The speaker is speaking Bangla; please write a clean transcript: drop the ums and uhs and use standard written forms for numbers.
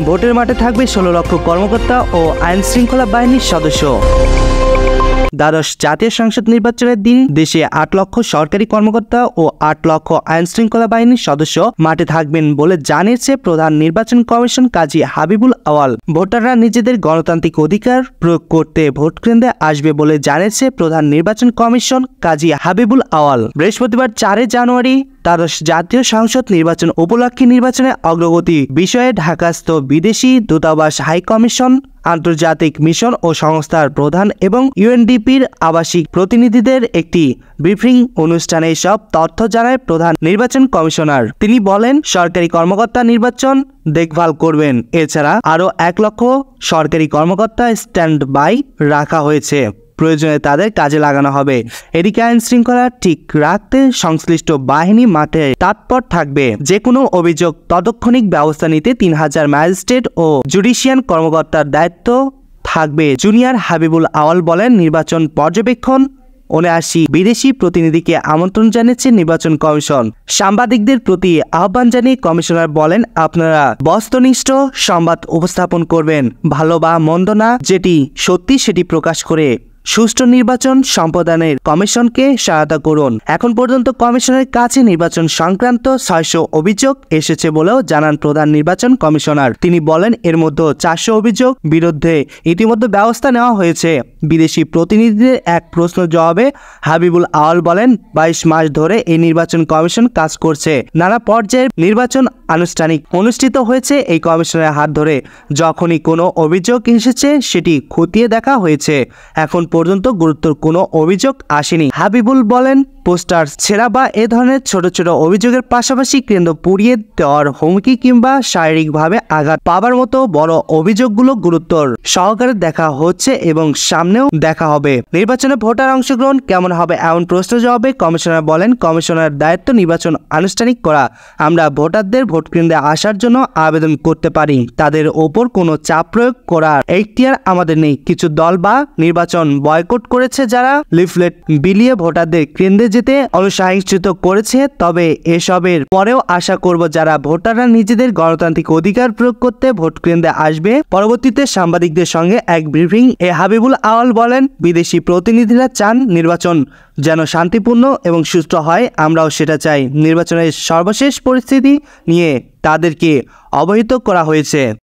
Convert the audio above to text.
ভোটের মাঠে থাকবে 16 লক্ষ কর্মকর্তা ও আইন শৃঙ্খলা বাহিনীর সদস্য। দ্বাদশ জাতীয় সংসদ নির্বাচনের দিন দেশে 8 লক্ষ সরকারি কর্মকর্তা ও 8 লক্ষ আইন শৃঙ্খলা বাহিনীর সদস্য মাঠে থাকবেন বলে জানিয়েছে প্রধান নির্বাচন কমিশন কাজী হাবিবুল আওয়াল। ভোটাররা নিজেদের গণতান্ত্রিক অধিকার প্রয়োগ করতে ভোট কেন্দ্রে আসবে বলে জানিয়েছে প্রধান নির্বাচন কমিশন কাজী হাবিবুল আওয়াল। বৃহস্পতিবার 4 জানুয়ারি দ্বাদশ জাতীয় সংসদ নির্বাচন উপলক্ষে নির্বাচনের অগ্রগতি বিষয়ে ঢাকাস্থ বিদেশি দূতাবাস হাই কমিশন, আন্তর্জাতিক মিশন ও সংস্থার প্রধান এবং ইউএনডিপির আবাসিক প্রতিনিধিদের একটি ব্রিফিং অনুষ্ঠানে সব তথ্য জানায় প্রধান নির্বাচন কমিশনার। তিনি বলেন, সরকারি কর্মকর্তা নির্বাচন দেখভাল করবেন। এছাড়া আরও 1 লক্ষ সরকারি কর্মকর্তা স্ট্যান্ড বাই রাখা হয়েছে, প্রয়োজনে তাদের কাজে লাগানো হবে। এদিকে আইন শৃঙ্খলা ঠিক রাখতে সংশ্লিষ্ট বাহিনী মাঠে তৎপর থাকবে। যে কোনো অভিযোগ তাৎক্ষণিক ব্যবস্থা নিতে 3000 ম্যাজিস্ট্রেট ও জুডিশিয়াল কর্মকর্তার দায়িত্ব থাকবে। জুনিয়র হাবিবুল আওয়াল বলেন, নির্বাচন পর্যবেক্ষণ 79 বিদেশি প্রতিনিধিকে আমন্ত্রণ জানিয়েছে নির্বাচন কমিশন। সাংবাদিকদের প্রতি আহ্বান জানিয়ে কমিশনার বলেন, আপনারা বস্তুনিষ্ঠ সংবাদ উপস্থাপন করবেন, ভালো বা মন্দ না, যেটি সত্যি সেটি প্রকাশ করে সুষ্ঠু নির্বাচন সম্পাদনের কমিশনকে সহায়তা করুন। এখন পর্যন্ত কমিশনের কাছে নির্বাচন সংক্রান্ত 600 অভিযোগ এসেছে বলেও জানান প্রধান নির্বাচন কমিশনার। তিনি বলেন, এর মধ্যে 400 অভিযোগ বিরুদ্ধে ইতিমধ্যে ব্যবস্থা নেওয়া হয়েছে। বিদেশি প্রতিনিধিদের এক প্রশ্ন জবাবে হাবিবুল আওয়াল বলেন, 22 মাস ধরে এই নির্বাচন কমিশন কাজ করছে। নানা পর্যায়ের নির্বাচন আনুষ্ঠানিক অনুষ্ঠিত হয়েছে এই কমিশনের হাত ধরে। যখনই কোনো অভিযোগ এসেছে সেটি খতিয়ে দেখা হয়েছে। এখন পর্যন্ত গুরুতর কোনো অভিযোগ আসেনি। হাবিবুল বলেন, পোস্টার ছেঁড়া বা এ ধরনের ছোট ছোট অভিযোগের পাশাপাশি কেন্দ্র পুড়িয়ে দেওয়ার হুমকি কিংবা শারীরিকভাবে আঘাত পাবার মতো বড় অভিযোগগুলো গুরুত্বর সহকারে দেখা হচ্ছে এবং সামনেও দেখা হবে। নির্বাচনে ভোটার অংশগ্রহণ কেমন হবে এমন প্রশ্ন জবাবে কমিশনার বলেন, কমিশনার দায়িত্ব নির্বাচন আনুষ্ঠানিক করা। আমরা ভোটারদের ভোট কেন্দ্রে আসার জন্য আবেদন করতে পারি, তাদের ওপর কোনো চাপ প্রয়োগ করার এখতিয়ার আমাদের নেই। কিছু দল বা নির্বাচন বয়কট করেছে, যারা লিফলেট বিলিয়ে ভোটারদের কেন্দ্রে যেতে অনুসাহিত করেছে। তবে এসবের পরেও আশা করব যারা ভোটাররা নিজেদের গণতান্ত্রিক অধিকার প্রয়োগ করতে ভোট কেন্দ্রে আসবে। পরবর্তীতে সাংবাদিকদের সঙ্গে এক ব্রিফিং এ হাবিবুল আওয়াল বলেন, বিদেশি প্রতিনিধিরা চান নির্বাচন যেন শান্তিপূর্ণ এবং সুষ্ঠু হয়, আমরাও সেটা চাই। নির্বাচনের সর্বশেষ পরিস্থিতি নিয়ে তাদেরকে অবহিত করা হয়েছে।